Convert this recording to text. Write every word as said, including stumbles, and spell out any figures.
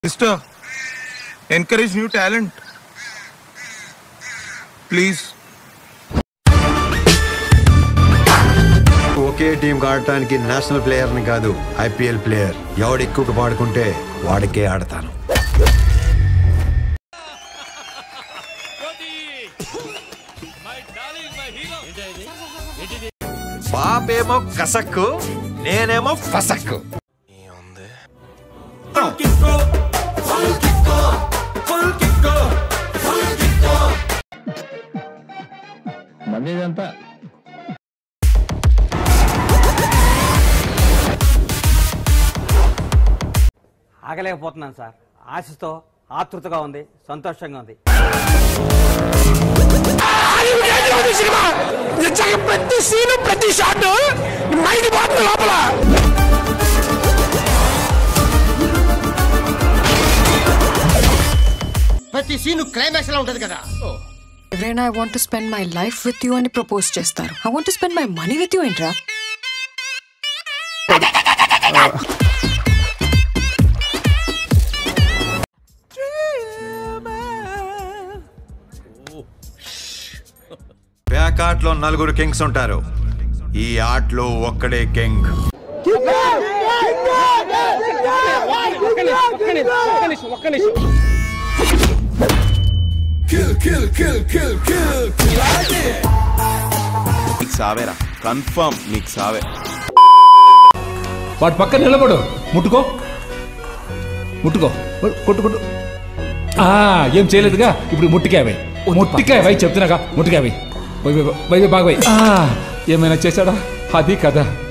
Mister, encourage new talent. Please. ఒకే team ఆడటానికి national player ని కాదు ఐపీఎల్ ప్లేయర్ ఎవడు ఎక్కువగా పాడుకుంటే వాడికే ఆడతాను. బాబేమో కసక్కు నేనేమో ఫసక్కు. మందేదంతా ఆగలేకపోతున్నాను సార్. ఆశతో ఆతృతగా ఉంది, సంతోషంగా ఉంది. ప్రతి సీను ప్రతి షాట్ మైండ్ పోతుంది లోపల. ప్రతి సీను క్లైమాక్స్ లా ఉంటది కదా. ఎవరైనా I want to spend my life with you అని ప్రపోజ్ చేస్తారు. I want to spend my money with you ఏంట్రా? బ్యాక్ ఆర్ట్ లో నలుగురు కింగ్స్ ఉంటారు, ఈ ఆర్ట్ లో ఒక్కడే కింగ్. సావేరా కన్ఫర్మ్ నీకు సావే. వాటి పక్కన నిలబడు, ముట్టుకో ముట్టుకో కొట్టు కొట్టు. ఏం చేయలేదుగా, ఇప్పుడు ముట్టికాయవై ముట్టికాయవై చెప్తున్నాగా, ముట్టికాయవై బాగా ఏమైనా చేశాడా? అది కదా.